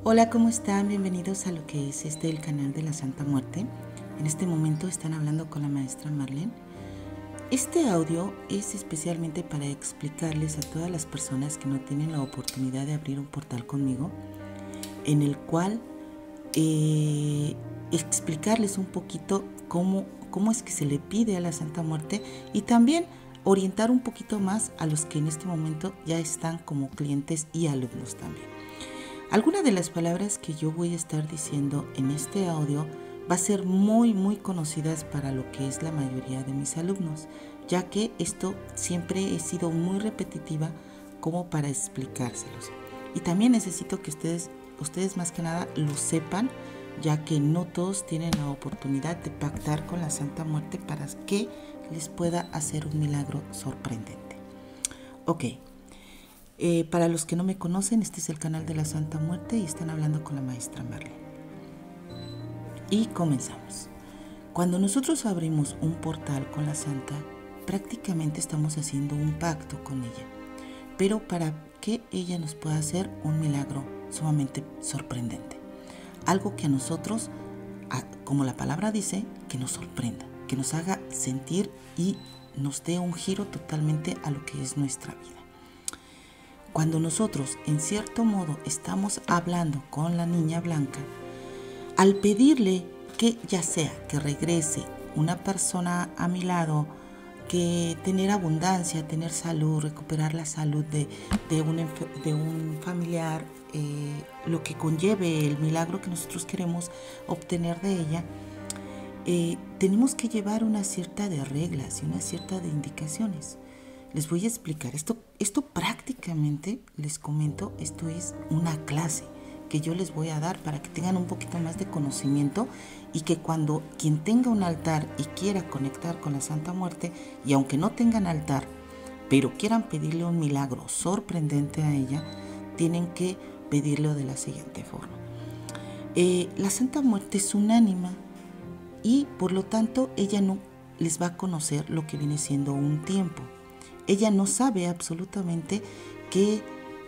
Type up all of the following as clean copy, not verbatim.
Hola, ¿cómo están? Bienvenidos a lo que es el canal de la Santa Muerte. En este momento están hablando con la maestra Marlene. Este audio es especialmente para explicarles a todas las personas que no tienen la oportunidad de abrir un portal conmigo, en el cual explicarles un poquito cómo es que se le pide a la Santa Muerte y también orientar un poquito más a los que en este momento ya están como clientes y alumnos también. Algunas de las palabras que yo voy a estar diciendo en este audio va a ser muy conocidas para lo que es la mayoría de mis alumnos, ya que esto siempre he sido muy repetitiva como para explicárselos. Y también necesito que ustedes más que nada lo sepan, ya que no todos tienen la oportunidad de pactar con la Santa Muerte para que les pueda hacer un milagro sorprendente. Ok. Para los que no me conocen, este es el canal de la Santa Muerte y están hablando con la maestra Marlene. Y comenzamos. Cuando nosotros abrimos un portal con la Santa, prácticamente estamos haciendo un pacto con ella, pero para que ella nos pueda hacer un milagro sumamente sorprendente. Algo que a nosotros, como la palabra dice, que nos sorprenda, que nos haga sentir y nos dé un giro totalmente a lo que es nuestra vida. Cuando nosotros, en cierto modo, estamos hablando con la niña blanca, al pedirle que ya sea que regrese una persona a mi lado, que tener abundancia, tener salud, recuperar la salud de un familiar, lo que conlleve el milagro que nosotros queremos obtener de ella, tenemos que llevar una cierta de reglas y una cierta de indicaciones. Les voy a explicar. Esto prácticamente, les comento, esto es una clase que yo les voy a dar para que tengan un poquito más de conocimiento y que cuando quien tenga un altar y quiera conectar con la Santa Muerte, y aunque no tengan altar, pero quieran pedirle un milagro sorprendente a ella, tienen que pedirlo de la siguiente forma. La Santa Muerte es un ánima y por lo tanto ella no les va a conocer lo que viene siendo un tiempo. Ella no sabe absolutamente qué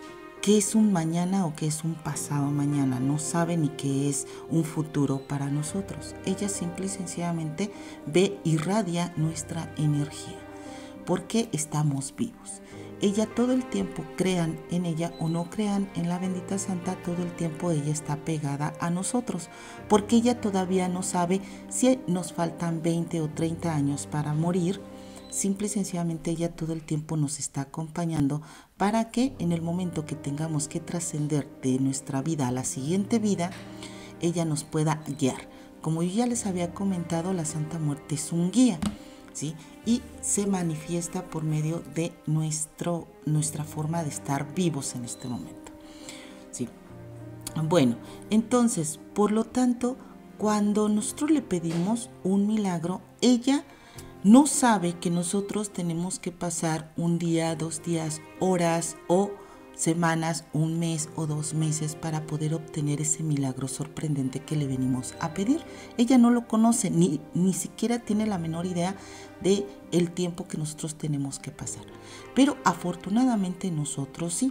es un mañana o qué es un pasado mañana. No sabe ni qué es un futuro para nosotros. Ella simple y sencillamente irradia nuestra energía porque estamos vivos. Ella todo el tiempo, crean en ella o no crean en la bendita Santa, todo el tiempo ella está pegada a nosotros porque ella todavía no sabe si nos faltan 20 o 30 años para morir. Simple y sencillamente ella todo el tiempo nos está acompañando para que en el momento que tengamos que trascender de nuestra vida a la siguiente vida, ella nos pueda guiar. Como yo ya les había comentado, la Santa Muerte es un guía, ¿sí? Y se manifiesta por medio de nuestra forma de estar vivos en este momento, ¿sí? Bueno, entonces, por lo tanto, cuando nosotros le pedimos un milagro, ella no sabe que nosotros tenemos que pasar un día, 2 días, horas o semanas, un mes o 2 meses para poder obtener ese milagro sorprendente que le venimos a pedir. Ella no lo conoce, ni siquiera tiene la menor idea de el tiempo que nosotros tenemos que pasar. Pero afortunadamente nosotros sí.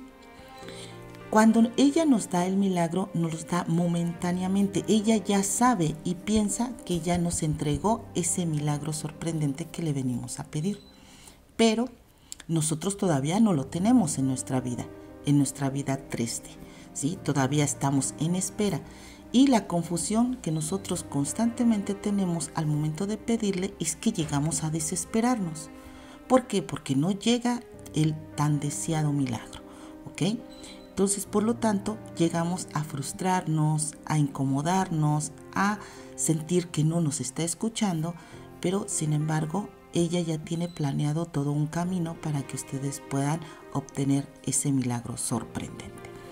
Cuando ella nos da el milagro, nos lo da momentáneamente. Ella ya sabe y piensa que ya nos entregó ese milagro sorprendente que le venimos a pedir. Pero nosotros todavía no lo tenemos en nuestra vida 3D, ¿sí? Todavía estamos en espera. Y la confusión que nosotros constantemente tenemos al momento de pedirle es que llegamos a desesperarnos. ¿Por qué? Porque no llega el tan deseado milagro, ¿ok? Entonces, por lo tanto, llegamos a frustrarnos, a incomodarnos, a sentir que no nos está escuchando, pero sin embargo, ella ya tiene planeado todo un camino para que ustedes puedan obtener ese milagro sorprendente.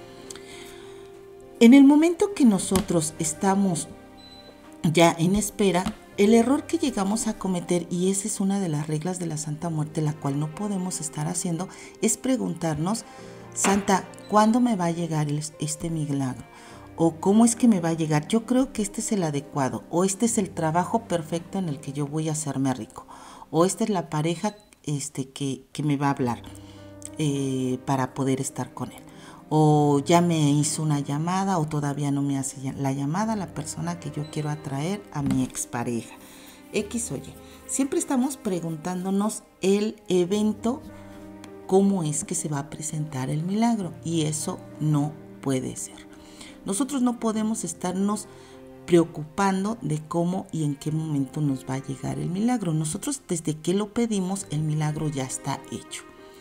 En el momento que nosotros estamos ya en espera, el error que llegamos a cometer, y esa es una de las reglas de la Santa Muerte, la cual no podemos estar haciendo, es preguntarnos: Santa, ¿cuándo me va a llegar este milagro? ¿O cómo es que me va a llegar? Yo creo que este es el adecuado, o este es el trabajo perfecto en el que yo voy a hacerme rico, o esta es la pareja que me va a hablar para poder estar con él, o ya me hizo una llamada o todavía no me hace la llamada la persona que yo quiero atraer a mi expareja. X o Y. Siempre estamos preguntándonos el evento, cómo es que se va a presentar el milagro, y eso no puede ser. Nosotros no podemos estarnos preocupando de cómo y en qué momento nos va a llegar el milagro. Nosotros desde que lo pedimos, el milagro ya está hecho.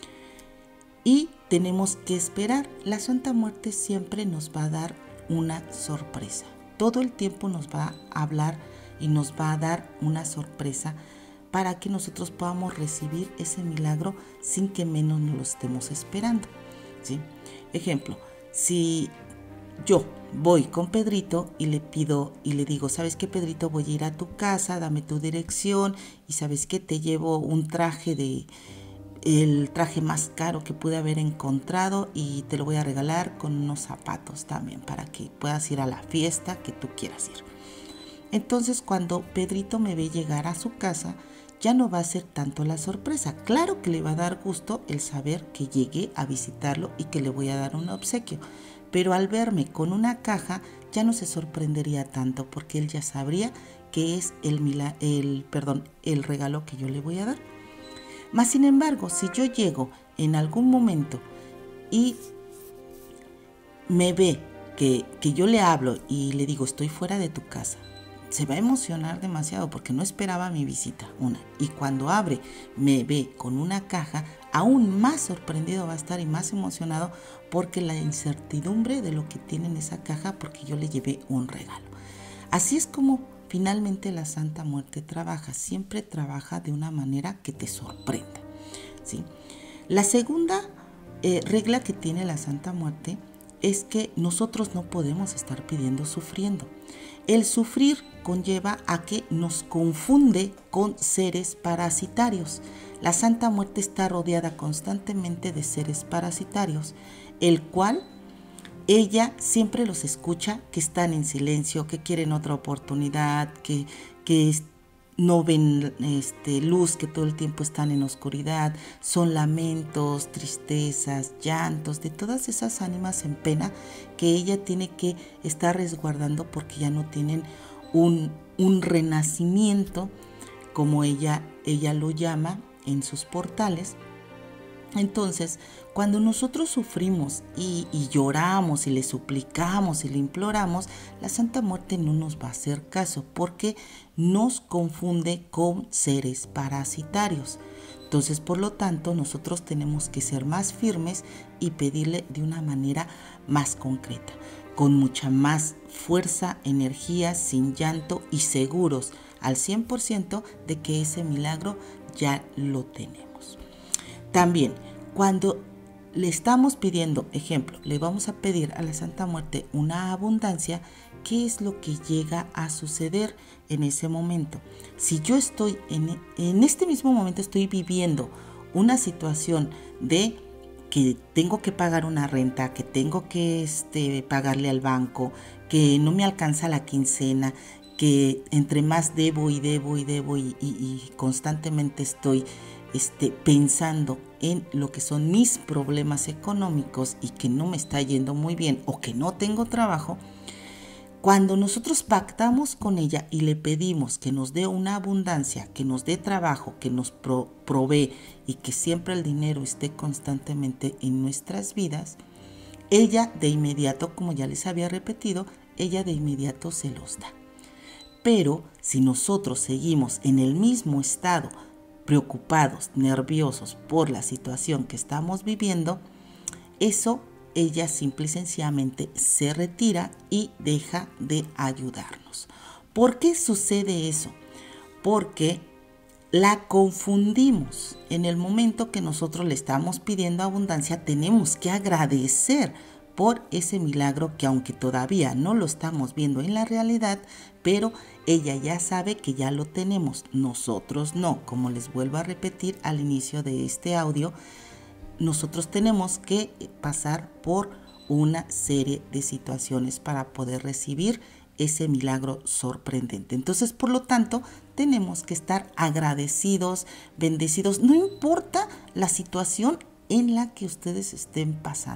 Y tenemos que esperar. La Santa Muerte siempre nos va a dar una sorpresa. Todo el tiempo nos va a hablar y nos va a dar una sorpresa para que nosotros podamos recibir ese milagro sin que menos nos lo estemos esperando, ¿sí? Ejemplo, si yo voy con Pedrito y le pido y le digo, ¿sabes qué, Pedrito? Voy a ir a tu casa, dame tu dirección y ¿sabes qué? Te llevo un traje el traje más caro que pude haber encontrado y te lo voy a regalar con unos zapatos también para que puedas ir a la fiesta que tú quieras ir. Entonces, cuando Pedrito me ve llegar a su casa, ya no va a ser tanto la sorpresa. Claro que le va a dar gusto el saber que llegué a visitarlo y que le voy a dar un obsequio, pero al verme con una caja ya no se sorprendería tanto porque él ya sabría que es el regalo que yo le voy a dar. Mas, sin embargo, si yo llego en algún momento y me ve que yo le hablo y le digo, estoy fuera de tu casa, se va a emocionar demasiado porque no esperaba mi visita, y cuando abre, me ve con una caja, aún más sorprendido va a estar y más emocionado porque la incertidumbre de lo que tiene en esa caja, porque yo le llevé un regalo. Así es como finalmente la Santa Muerte trabaja, siempre trabaja de una manera que te sorprenda, ¿sí? La segunda regla que tiene la Santa Muerte es que nosotros no podemos estar pidiendo sufriendo. El sufrir conlleva a que nos confunde con seres parasitarios. La Santa Muerte está rodeada constantemente de seres parasitarios, el cual ella siempre los escucha, que están en silencio, que quieren otra oportunidad, que no ven luz, que todo el tiempo están en oscuridad. Son lamentos, tristezas, llantos, de todas esas ánimas en pena que ella tiene que estar resguardando porque ya no tienen un renacimiento, como ella lo llama en sus portales. Entonces, cuando nosotros sufrimos y lloramos y le suplicamos y le imploramos, la Santa Muerte no nos va a hacer caso porque nos confunde con seres parasitarios. Entonces, por lo tanto, nosotros tenemos que ser más firmes y pedirle de una manera más concreta, con mucha más fuerza, energía, sin llanto y seguros al 100% de que ese milagro ya lo tenemos. También, cuando le estamos pidiendo, ejemplo, le vamos a pedir a la Santa Muerte una abundancia, ¿qué es lo que llega a suceder en ese momento? Si yo estoy en este mismo momento estoy viviendo una situación de que tengo que pagar una renta, que tengo que pagarle al banco, que no me alcanza la quincena, que entre más debo y constantemente estoy pensando en lo que son mis problemas económicos y que no me está yendo muy bien o que no tengo trabajo, cuando nosotros pactamos con ella y le pedimos que nos dé una abundancia, que nos dé trabajo, que nos provee y que siempre el dinero esté constantemente en nuestras vidas, ella de inmediato, como ya les había repetido, ella de inmediato se los da. Pero si nosotros seguimos en el mismo estado, preocupados, nerviosos por la situación que estamos viviendo, eso ella simple y sencillamente se retira y deja de ayudarnos. ¿Por qué sucede eso? Porque la confundimos. En el momento que nosotros le estamos pidiendo abundancia, tenemos que agradecer por ese milagro que aunque todavía no lo estamos viendo en la realidad, pero ella ya sabe que ya lo tenemos, nosotros no. Como les vuelvo a repetir al inicio de este audio, nosotros tenemos que pasar por una serie de situaciones para poder recibir ese milagro sorprendente. Entonces, por lo tanto, tenemos que estar agradecidos, bendecidos, no importa la situación en la que ustedes estén pasando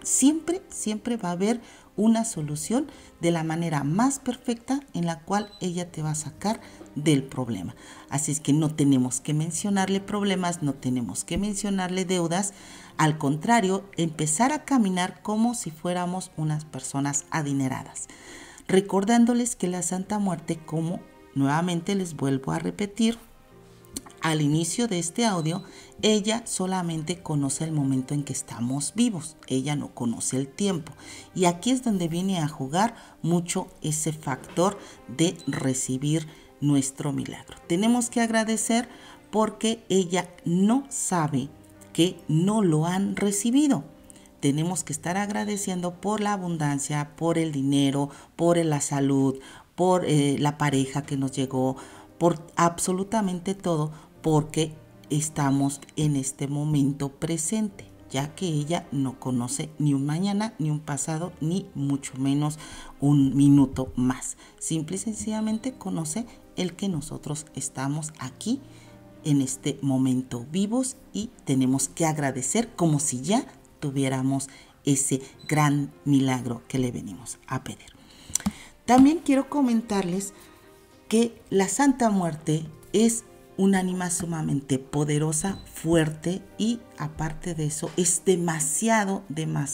Siempre, siempre va a haber una solución de la manera más perfecta en la cual ella te va a sacar del problema. Así es que no tenemos que mencionarle problemas, no tenemos que mencionarle deudas. Al contrario, empezar a caminar como si fuéramos unas personas adineradas. Recordándoles que la Santa Muerte, como nuevamente les vuelvo a repetir, al inicio de este audio, ella solamente conoce el momento en que estamos vivos, ella no conoce el tiempo. Y aquí es donde viene a jugar mucho ese factor de recibir nuestro milagro. Tenemos que agradecer porque ella no sabe que no lo han recibido. Tenemos que estar agradeciendo por la abundancia, por el dinero, por la salud, por la pareja que nos llegó, por absolutamente todo, porque estamos en este momento presente, ya que ella no conoce ni un mañana, ni un pasado, ni mucho menos un minuto más. Simple y sencillamente conoce el que nosotros estamos aquí en este momento vivos y tenemos que agradecer como si ya tuviéramos ese gran milagro que le venimos a pedir. También quiero comentarles que la Santa Muerte es un ánima sumamente poderosa, fuerte y aparte de eso es demasiado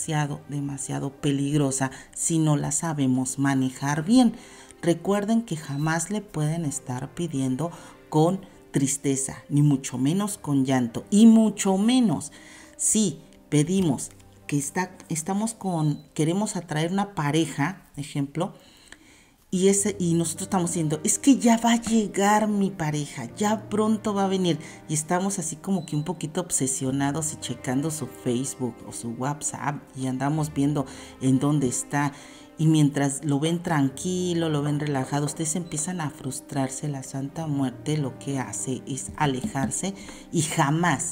peligrosa si no la sabemos manejar bien. Recuerden que jamás le pueden estar pidiendo con tristeza, ni mucho menos con llanto, y mucho menos si pedimos que queremos atraer una pareja, ejemplo, y nosotros estamos diciendo, es que ya va a llegar mi pareja, ya pronto va a venir, y estamos así como que un poquito obsesionados y checando su Facebook o su WhatsApp y andamos viendo en dónde está, y mientras lo ven tranquilo, lo ven relajado, ustedes empiezan a frustrarse. La Santa Muerte lo que hace es alejarse y jamás,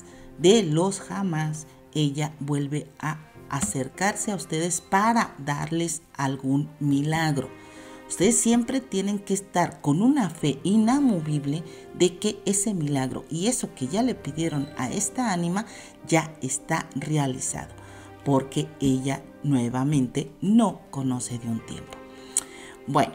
ella vuelve a acercarse a ustedes para darles algún milagro. Ustedes siempre tienen que estar con una fe inamovible de que ese milagro y eso que ya le pidieron a esta ánima ya está realizado, porque ella nuevamente no conoce de un tiempo. Bueno,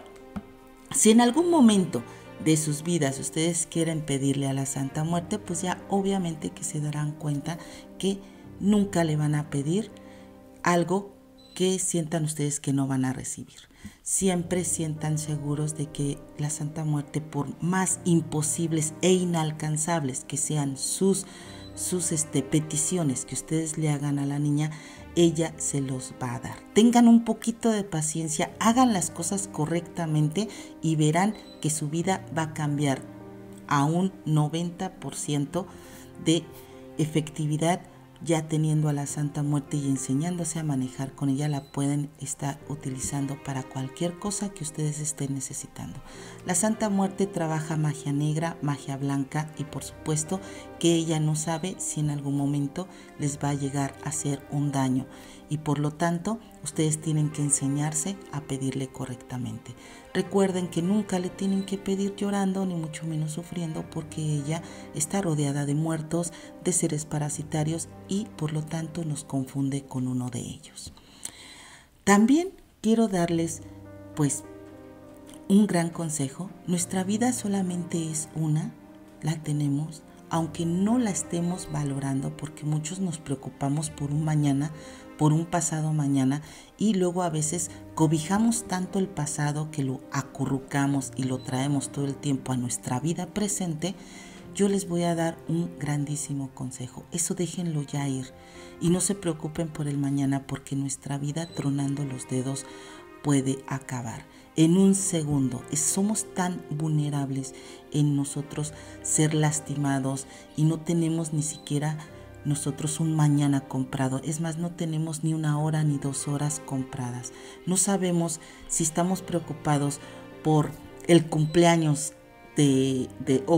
si en algún momento de sus vidas ustedes quieren pedirle a la Santa Muerte, pues ya obviamente que se darán cuenta que nunca le van a pedir algo que sientan ustedes que no van a recibir. Siempre sientan seguros de que la Santa Muerte, por más imposibles e inalcanzables que sean sus peticiones que ustedes le hagan a la niña, ella se los va a dar. Tengan un poquito de paciencia, hagan las cosas correctamente y verán que su vida va a cambiar a un 90% de efectividad. Ya teniendo a la Santa Muerte y enseñándose a manejar con ella, la pueden estar utilizando para cualquier cosa que ustedes estén necesitando. La Santa Muerte trabaja magia negra, magia blanca y por supuesto que ella no sabe si en algún momento les va a llegar a hacer un daño y por lo tanto ustedes tienen que enseñarse a pedirle correctamente. Recuerden que nunca le tienen que pedir llorando ni mucho menos sufriendo, porque ella está rodeada de muertos, de seres parasitarios y por lo tanto nos confunde con uno de ellos. También quiero darles pues un gran consejo. Nuestra vida solamente es una, la tenemos, aunque no la estemos valorando, porque muchos nos preocupamos por un mañana, por un pasado mañana, y luego a veces cobijamos tanto el pasado que lo acurrucamos y lo traemos todo el tiempo a nuestra vida presente. Yo les voy a dar un grandísimo consejo. Eso déjenlo ya ir y no se preocupen por el mañana, porque nuestra vida, tronando los dedos, puede acabar en un segundo. Somos tan vulnerables en nosotros ser lastimados y no tenemos ni siquiera nosotros un mañana comprado. Es más, no tenemos ni 1 hora ni 2 horas compradas. No sabemos si estamos preocupados por el cumpleaños el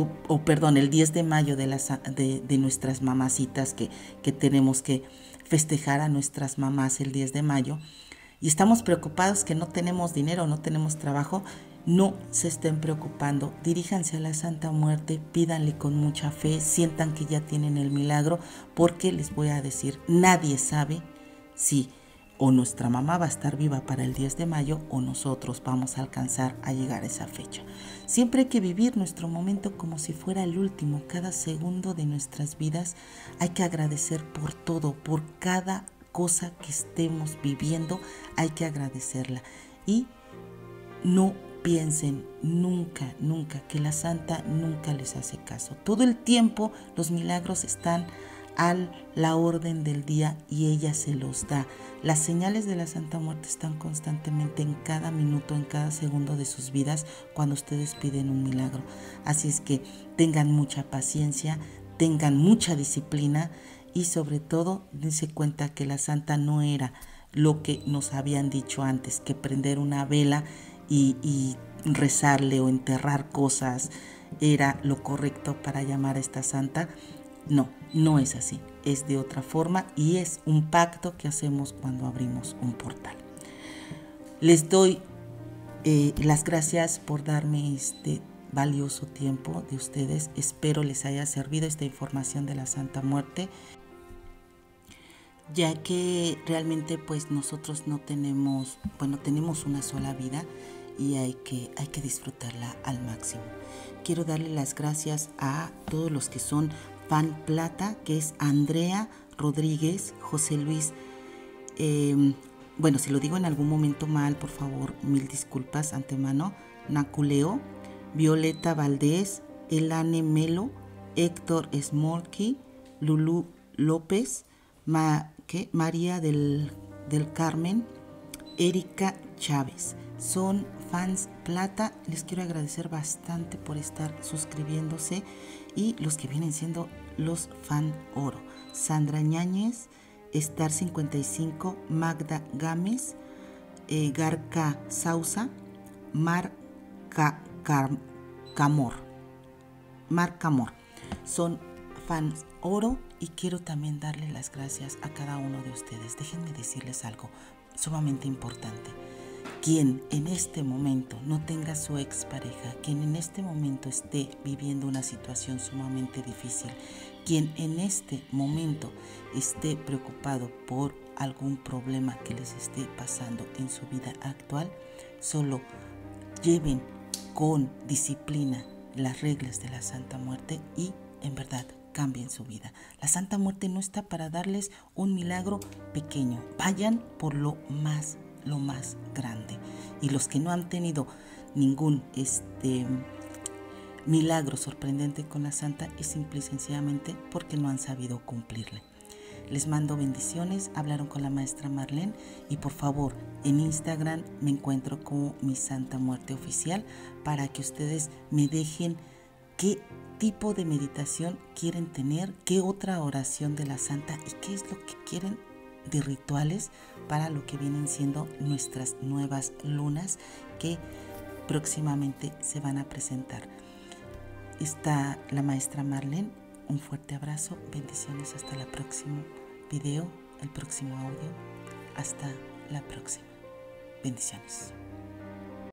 10 de mayo de nuestras mamacitas, que tenemos que festejar a nuestras mamás el 10 de mayo. Y estamos preocupados que no tenemos dinero, no tenemos trabajo. No se estén preocupando, diríjanse a la Santa Muerte, pídanle con mucha fe, sientan que ya tienen el milagro, porque les voy a decir, nadie sabe si o nuestra mamá va a estar viva para el 10 de mayo o nosotros vamos a alcanzar a llegar a esa fecha. Siempre hay que vivir nuestro momento como si fuera el último. Cada segundo de nuestras vidas hay que agradecer por todo, por cada cosa que estemos viviendo, hay que agradecerla. Y no piensen nunca, nunca que la Santa nunca les hace caso. Todo el tiempo los milagros están a la orden del día y ella se los da. Las señales de la Santa Muerte están constantemente en cada minuto, en cada segundo de sus vidas cuando ustedes piden un milagro. Así es que tengan mucha paciencia, tengan mucha disciplina y sobre todo dense cuenta que la Santa no era lo que nos habían dicho antes, que prender una vela y rezarle o enterrar cosas era lo correcto para llamar a esta Santa. No, no es así, es de otra forma y es un pacto que hacemos cuando abrimos un portal. Les doy las gracias por darme este valioso tiempo de ustedes. Espero les haya servido esta información de la Santa Muerte, ya que realmente pues nosotros no tenemos, tenemos una sola vida y hay que disfrutarla al máximo. Quiero darle las gracias a todos los que son fan plata, que es Andrea Rodríguez, José Luis, si lo digo en algún momento mal, por favor, mil disculpas antemano, Naculeo, Violeta Valdés, Elane Melo, Héctor Smolky, Lulú López, María del Carmen, Erika Chávez. Son fans plata, les quiero agradecer bastante por estar suscribiéndose, y los que vienen siendo los fan oro: Sandra Ñáñez, Star 55, Magda Gámez, Garca Sausa, Mar Camor. Son fans oro y quiero también darle las gracias a cada uno de ustedes. Déjenme decirles algo sumamente importante. Quien en este momento no tenga su expareja, quien en este momento esté viviendo una situación sumamente difícil, quien en este momento esté preocupado por algún problema que les esté pasando en su vida actual, solo lleven con disciplina las reglas de la Santa Muerte y en verdad cambien su vida. La Santa Muerte no está para darles un milagro pequeño. Vayan por lo más grande. Y los que no han tenido ningún milagro sorprendente con la Santa es simple y sencillamente porque no han sabido cumplirle. Les mando bendiciones. Hablaron con la maestra Marlene y por favor en Instagram me encuentro como mi Santa Muerte Oficial para que ustedes me dejen qué tipo de meditación quieren tener, qué otra oración de la Santa y qué es lo que quieren de rituales para lo que vienen siendo nuestras nuevas lunas que próximamente se van a presentar. Está la maestra Marlene. Un fuerte abrazo, bendiciones, hasta el próximo video, el próximo audio. Hasta la próxima. Bendiciones.